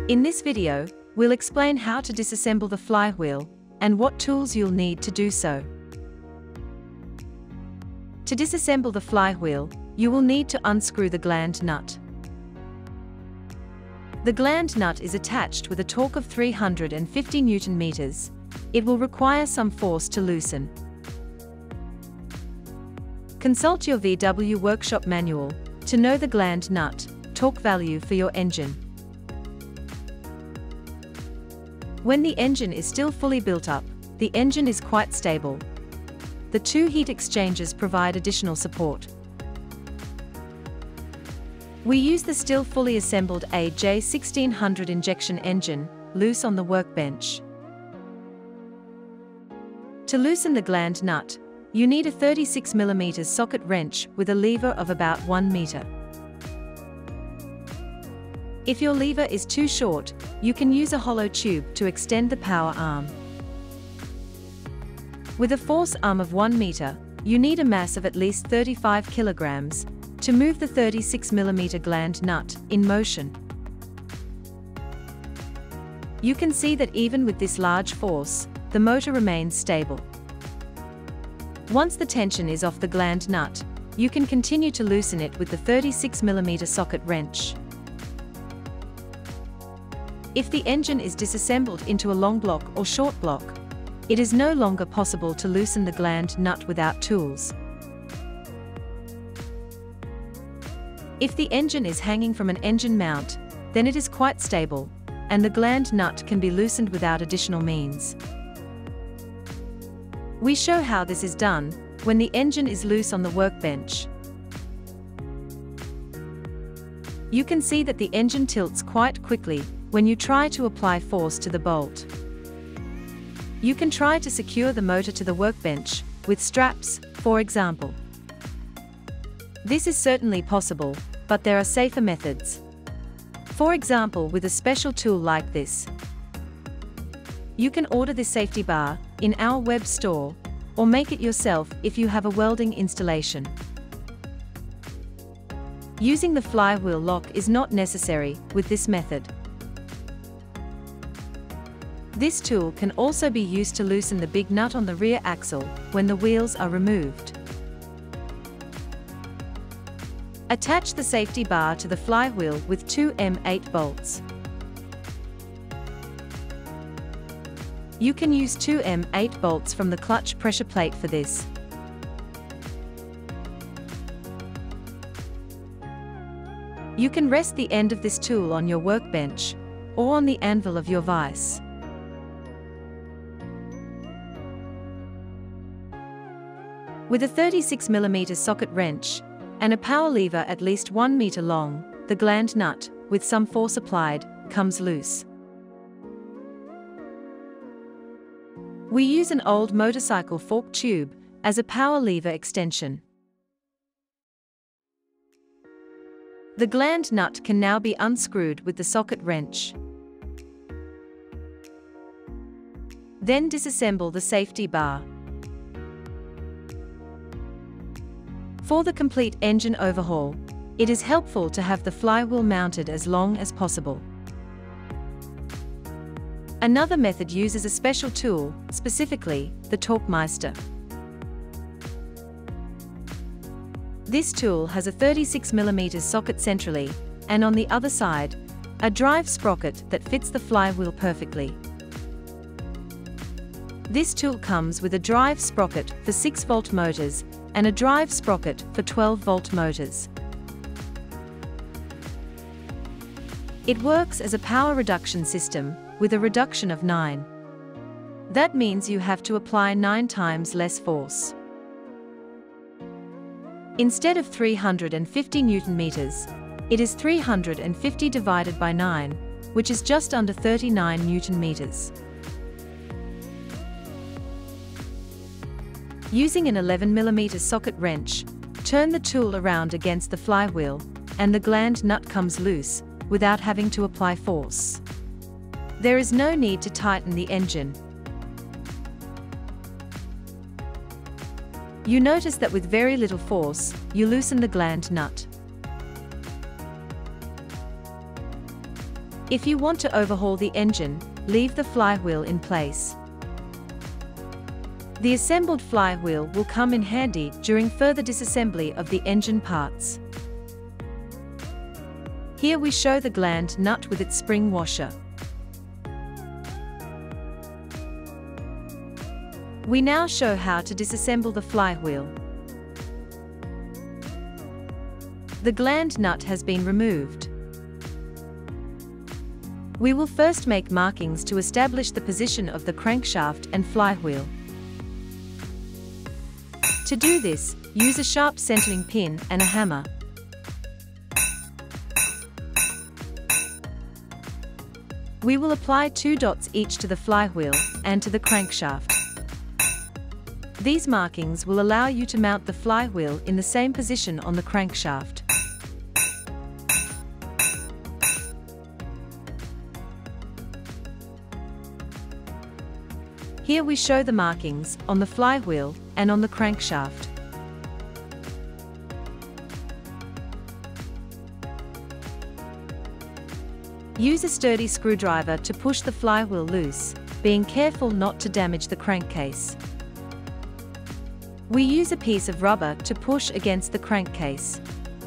In this video, we'll explain how to disassemble the flywheel and what tools you'll need to do so. To disassemble the flywheel, you will need to unscrew the gland nut. The gland nut is attached with a torque of 350 Nm. It will require some force to loosen. Consult your VW workshop manual to know the gland nut torque value for your engine. When the engine is still fully built up, the engine is quite stable. The two heat exchangers provide additional support. We use the still fully assembled AJ1600 injection engine, loose on the workbench. To loosen the gland nut, you need a 36 mm socket wrench with a lever of about 1 meter. If your lever is too short, you can use a hollow tube to extend the power arm. With a force arm of 1 meter, you need a mass of at least 35 kilograms to move the 36 mm gland nut in motion. You can see that even with this large force, the motor remains stable. Once the tension is off the gland nut, you can continue to loosen it with the 36 mm socket wrench. If the engine is disassembled into a long block or short block, it is no longer possible to loosen the gland nut without tools. If the engine is hanging from an engine mount, then it is quite stable, and the gland nut can be loosened without additional means. We show how this is done when the engine is loose on the workbench. You can see that the engine tilts quite quickly when you try to apply force to the bolt. You can try to secure the motor to the workbench with straps, for example. This is certainly possible, but there are safer methods. For example, with a special tool like this. You can order this safety bar in our web store, or make it yourself if you have a welding installation. Using the flywheel lock is not necessary with this method. This tool can also be used to loosen the big nut on the rear axle when the wheels are removed. Attach the safety bar to the flywheel with two M8 bolts. You can use two M8 bolts from the clutch pressure plate for this. You can rest the end of this tool on your workbench or on the anvil of your vise. With a 36 mm socket wrench and a power lever at least 1 meter long, the gland nut, with some force applied, comes loose. We use an old motorcycle fork tube as a power lever extension. The gland nut can now be unscrewed with the socket wrench. Then disassemble the safety bar. For the complete engine overhaul, it is helpful to have the flywheel mounted as long as possible. Another method uses a special tool, specifically the torque Meister. This tool has a 36 mm socket centrally, and on the other side, a drive sprocket that fits the flywheel perfectly. This tool comes with a drive sprocket for 6-volt motors and a drive sprocket for 12-volt motors. It works as a power reduction system with a reduction of 9. That means you have to apply 9 times less force. Instead of 350 Nm, it is 350 divided by 9, which is just under 39 Nm. Using an 11 mm socket wrench, turn the tool around against the flywheel, and the gland nut comes loose, without having to apply force. There is no need to tighten the engine. You notice that with very little force, you loosen the gland nut. If you want to overhaul the engine, leave the flywheel in place. The assembled flywheel will come in handy during further disassembly of the engine parts. Here we show the gland nut with its spring washer. We now show how to disassemble the flywheel. The gland nut has been removed. We will first make markings to establish the position of the crankshaft and flywheel. To do this, use a sharp centering pin and a hammer. We will apply 2 dots each to the flywheel and to the crankshaft. These markings will allow you to mount the flywheel in the same position on the crankshaft. Here we show the markings on the flywheel and on the crankshaft. Use a sturdy screwdriver to push the flywheel loose, being careful not to damage the crankcase. We use a piece of rubber to push against the crankcase.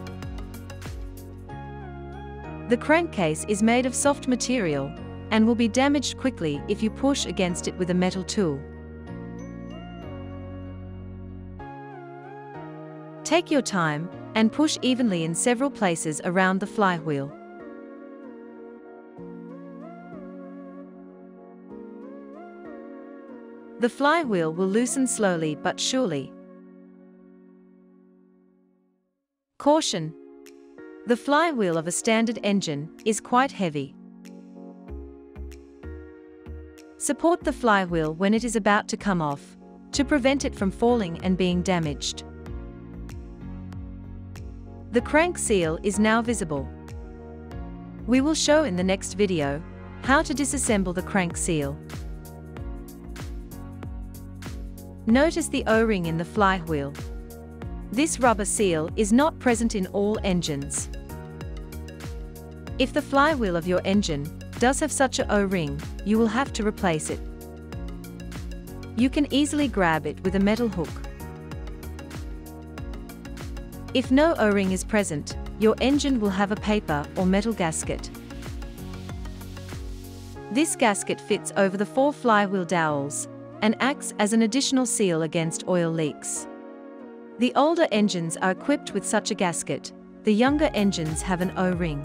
The crankcase is made of soft material and will be damaged quickly if you push against it with a metal tool. Take your time and push evenly in several places around the flywheel. The flywheel will loosen slowly but surely. Caution! The flywheel of a standard engine is quite heavy. Support the flywheel when it is about to come off, to prevent it from falling and being damaged. The crank seal is now visible. We will show in the next video how to disassemble the crank seal. Notice the O-ring in the flywheel. This rubber seal is not present in all engines. If the flywheel of your engine does have such a O-ring, you will have to replace it. You can easily grab it with a metal hook. If no O-ring is present, your engine will have a paper or metal gasket. This gasket fits over the 4 flywheel dowels and acts as an additional seal against oil leaks. The older engines are equipped with such a gasket, the younger engines have an O-ring.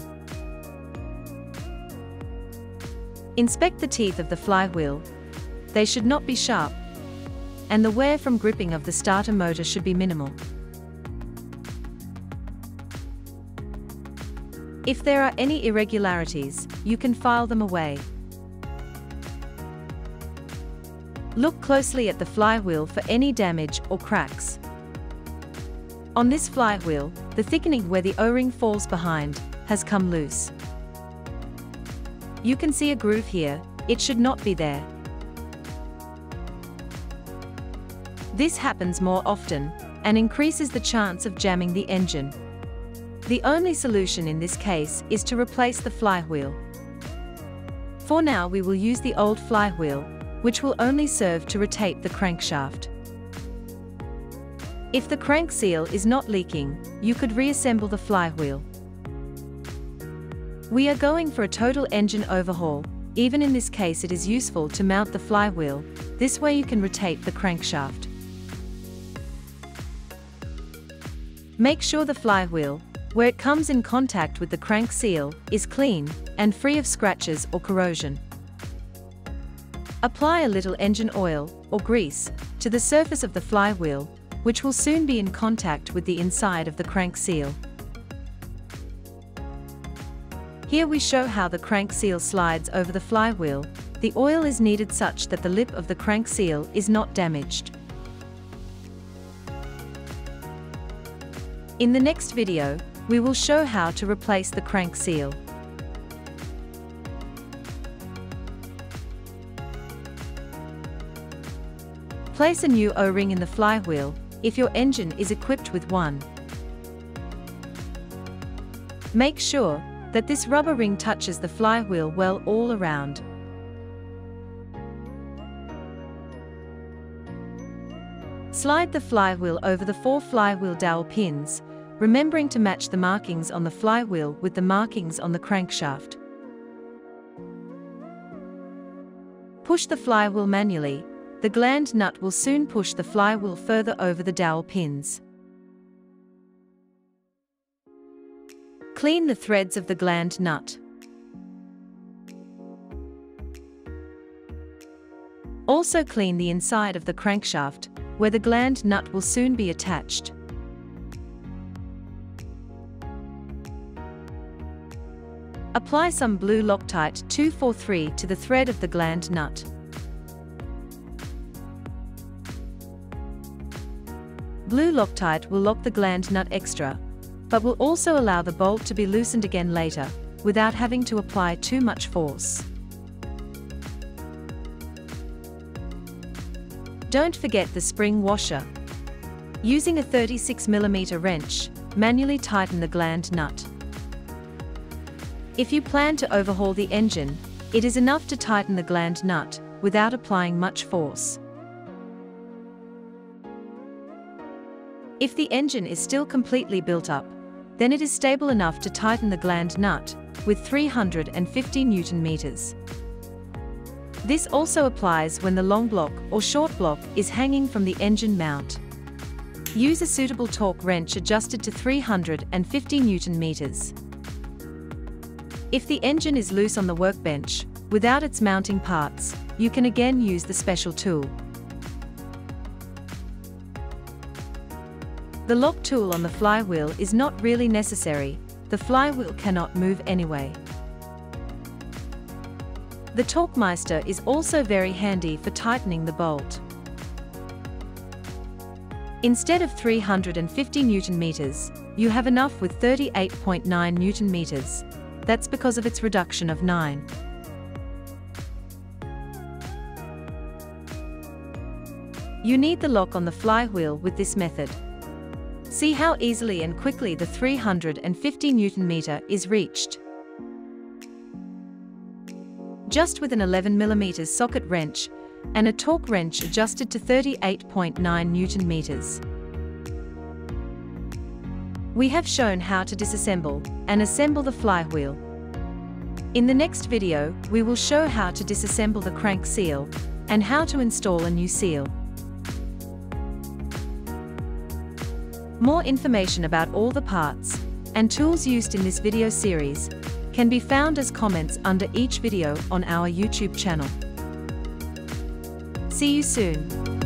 Inspect the teeth of the flywheel. They should not be sharp, and the wear from gripping of the starter motor should be minimal. If there are any irregularities, you can file them away. Look closely at the flywheel for any damage or cracks. On this flywheel, the thickening where the O-ring falls behind has come loose. You can see a groove here, it should not be there. This happens more often and increases the chance of jamming the engine. The only solution in this case is to replace the flywheel. For now we will use the old flywheel, which will only serve to rotate the crankshaft. If the crank seal is not leaking, you could reassemble the flywheel. We are going for a total engine overhaul. Even in this case it is useful to mount the flywheel, this way you can rotate the crankshaft. Make sure the flywheel, where it comes in contact with the crank seal, is clean and free of scratches or corrosion. Apply a little engine oil or grease to the surface of the flywheel, which will soon be in contact with the inside of the crank seal. Here we show how the crank seal slides over the flywheel. The oil is kneaded such that the lip of the crank seal is not damaged. In the next video, we will show how to replace the crank seal. Place a new O-ring in the flywheel, if your engine is equipped with one. Make sure that this rubber ring touches the flywheel well all around. Slide the flywheel over the 4 flywheel dowel pins, remembering to match the markings on the flywheel with the markings on the crankshaft. Push the flywheel manually. The gland nut will soon push the flywheel further over the dowel pins. Clean the threads of the gland nut. Also clean the inside of the crankshaft, where the gland nut will soon be attached. Apply some blue Loctite 243 to the thread of the gland nut. Blue Loctite will lock the gland nut extra, but will also allow the bolt to be loosened again later, without having to apply too much force. Don't forget the spring washer. Using a 36mm wrench, manually tighten the gland nut. If you plan to overhaul the engine, it is enough to tighten the gland nut, without applying much force. If the engine is still completely built up, then it is stable enough to tighten the gland nut, with 350 Nm. This also applies when the long block or short block is hanging from the engine mount. Use a suitable torque wrench adjusted to 350 Nm. If the engine is loose on the workbench, without its mounting parts, you can again use the special tool. The lock tool on the flywheel is not really necessary, the flywheel cannot move anyway. The torque Meister is also very handy for tightening the bolt. Instead of 350 Nm, you have enough with 38.9 Nm. That's because of its reduction of 9. You need the lock on the flywheel with this method. See how easily and quickly the 350 Nm is reached. Just with an 11mm socket wrench and a torque wrench adjusted to 38.9 Nm. We have shown how to disassemble and assemble the flywheel. In the next video, we will show how to disassemble the crank seal and how to install a new seal. More information about all the parts and tools used in this video series can be found as comments under each video on our YouTube channel. See you soon.